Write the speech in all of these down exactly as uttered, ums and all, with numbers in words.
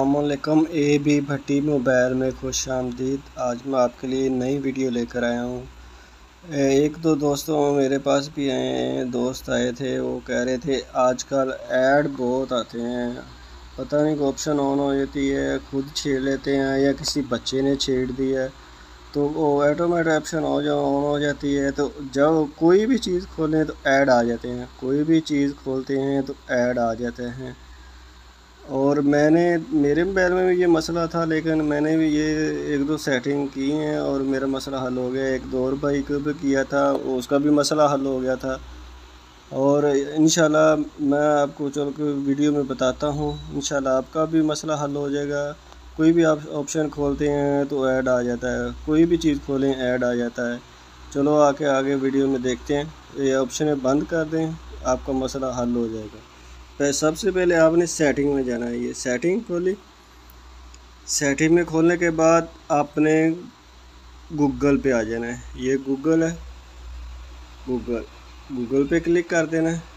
अस्सलामुअलैकुम। A B Bhatti mobile में खुश आमदीद। आज मैं आपके लिए नई वीडियो लेकर आया हूँ। एक दो दोस्तों मेरे पास भी आए हैं, दोस्त आए थे, वो कह रहे थे आजकल ऐड बहुत आते हैं, पता नहीं ऑप्शन ऑन हो जाती है, खुद छेड़ लेते हैं या किसी बच्चे ने छेड़ दिया है तो वो ऑटोमेटिक ऑप्शन हो जा ऑन हो जाती है। तो जब कोई भी चीज़ खोलें तो ऐड आ जाते हैं, कोई भी चीज़ खोलते हैं तो ऐड आ जाते हैं। और मैंने मेरे मोबाइल में भी ये मसला था, लेकिन मैंने भी ये एक दो सेटिंग की हैं और मेरा मसला हल हो गया। एक दो और भाई को भी किया था, उसका भी मसला हल हो गया था। और इंशाल्लाह मैं आपको चल के वीडियो में बताता हूँ, इंशाल्लाह आपका भी मसला हल हो जाएगा। कोई भी आप ऑप्शन खोलते हैं तो ऐड आ जाता है, कोई भी चीज़ खोलें ऐड आ जाता है। चलो आके आगे वीडियो में देखते हैं। ये ऑप्शन बंद कर दें, आपका मसला हल हो जाएगा। सबसे पहले आपने सेटिंग में जाना है, ये सेटिंग खोली। सेटिंग में खोलने के बाद आपने गूगल पे आ जाना है, ये गूगल है, गूगल गूगल पे क्लिक कर देना है।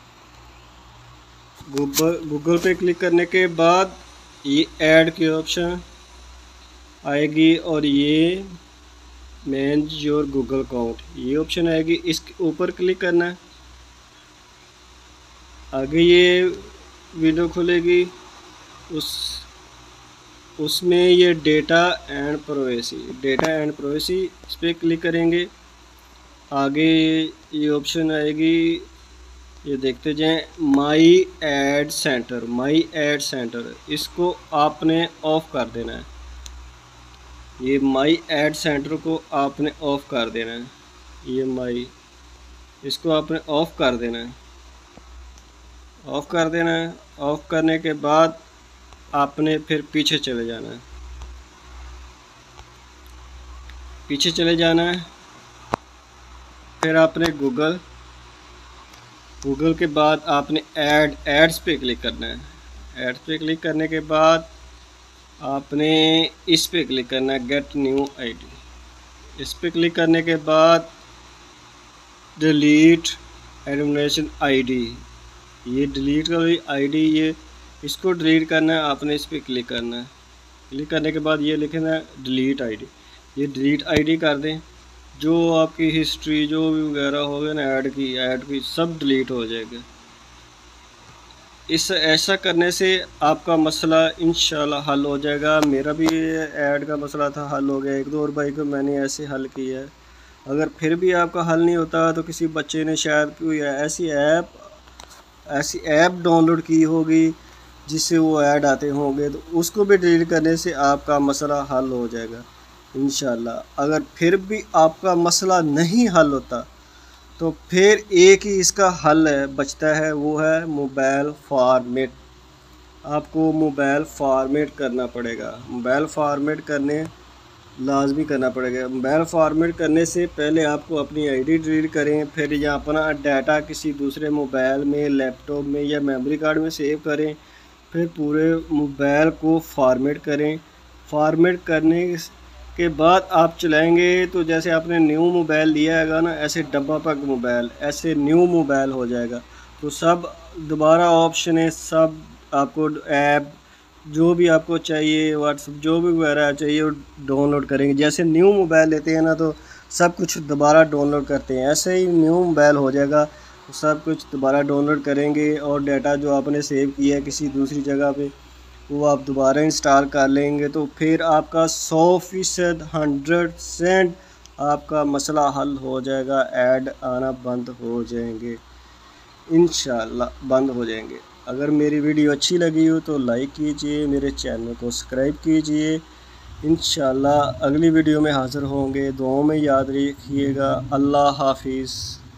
गूगल गूगल पे क्लिक करने के बाद ये ऐड की ऑप्शन आएगी और ये मैनेज योर गूगल अकाउंट ये ऑप्शन आएगी, इसके ऊपर क्लिक करना है। आगे ये विंडो खुलेगी, उस उसमें ये data and privacy data and privacy इस पर क्लिक करेंगे। आगे ये ऑप्शन आएगी, ये देखते जाएं, my ad center my ad center इसको आपने ऑफ कर देना है। ये माई ऐड सेंटर को आपने ऑफ कर देना है, ये माई इसको आपने ऑफ कर देना है ऑफ कर देना है। ऑफ करने के बाद आपने फिर पीछे चले जाना है, पीछे चले जाना है। फिर आपने गूगल गूगल के बाद आपने ऐड एड्स पे क्लिक करना है। एड्स पे क्लिक करने के बाद आपने इस पे क्लिक करना है, गेट न्यू आईडी। इस पे क्लिक करने के बाद डिलीट एडमिनेशन आईडी, ये डिलीट वाली आईडी, ये इसको डिलीट करना है, आपने इस पर क्लिक करना है। क्लिक करने के बाद ये लिखना है डिलीट आईडी, ये डिलीट आईडी कर दें। जो आपकी हिस्ट्री जो भी वगैरह होगा ना ऐड की ऐड की सब डिलीट हो जाएगा। इस ऐसा करने से आपका मसला इंशाल्लाह हल हो जाएगा। मेरा भी ऐड का मसला था, हल हो गया। एक दो और भाई को मैंने ऐसे हल किया है। अगर फिर भी आपका हल नहीं होता तो किसी बच्चे ने शायद कोई ऐसी ऐप ऐसी ऐप डाउनलोड की होगी जिससे वो ऐड आते होंगे, तो उसको भी डिलीट करने से आपका मसला हल हो जाएगा इंशाल्लाह। अगर फिर भी आपका मसला नहीं हल होता तो फिर एक ही इसका हल है बचता है, वो है मोबाइल फॉर्मेट। आपको मोबाइल फॉर्मेट करना पड़ेगा, मोबाइल फॉर्मेट करने लाजमी करना पड़ेगा। मोबाइल फॉर्मेट करने से पहले आपको अपनी आईडी डिलीट करें, फिर या अपना डाटा किसी दूसरे मोबाइल में, लैपटॉप में या मेमोरी कार्ड में सेव करें, फिर पूरे मोबाइल को फॉर्मेट करें। फॉर्मेट करने के बाद आप चलाएंगे तो जैसे आपने न्यू मोबाइल लिया हैगा ना, ऐसे डब्बा पैक मोबाइल ऐसे न्यू मोबाइल हो जाएगा। तो सब दोबारा ऑप्शन है, सब आपको ऐप जो भी आपको चाहिए, व्हाट्सएप जो भी वगैरह चाहिए वो डाउनलोड करेंगे। जैसे न्यू मोबाइल लेते हैं ना तो सब कुछ दोबारा डाउनलोड करते हैं, ऐसे ही न्यू मोबाइल हो जाएगा। तो सब कुछ दोबारा डाउनलोड करेंगे और डाटा जो आपने सेव किया है किसी दूसरी जगह पे वो आप दोबारा इंस्टॉल कर लेंगे। तो फिर आपका सौ फीसद हंड्रेड परसेंट आपका मसला हल हो जाएगा। ऐड आना बंद हो जाएंगे इंशाल्लाह, बंद हो जाएंगे। अगर मेरी वीडियो अच्छी लगी हो तो लाइक कीजिए, मेरे चैनल को सब्सक्राइब कीजिए। इंशाल्लाह अगली वीडियो में हाज़िर होंगे। दुआओं में याद रखिएगा। अल्लाह हाफिज़।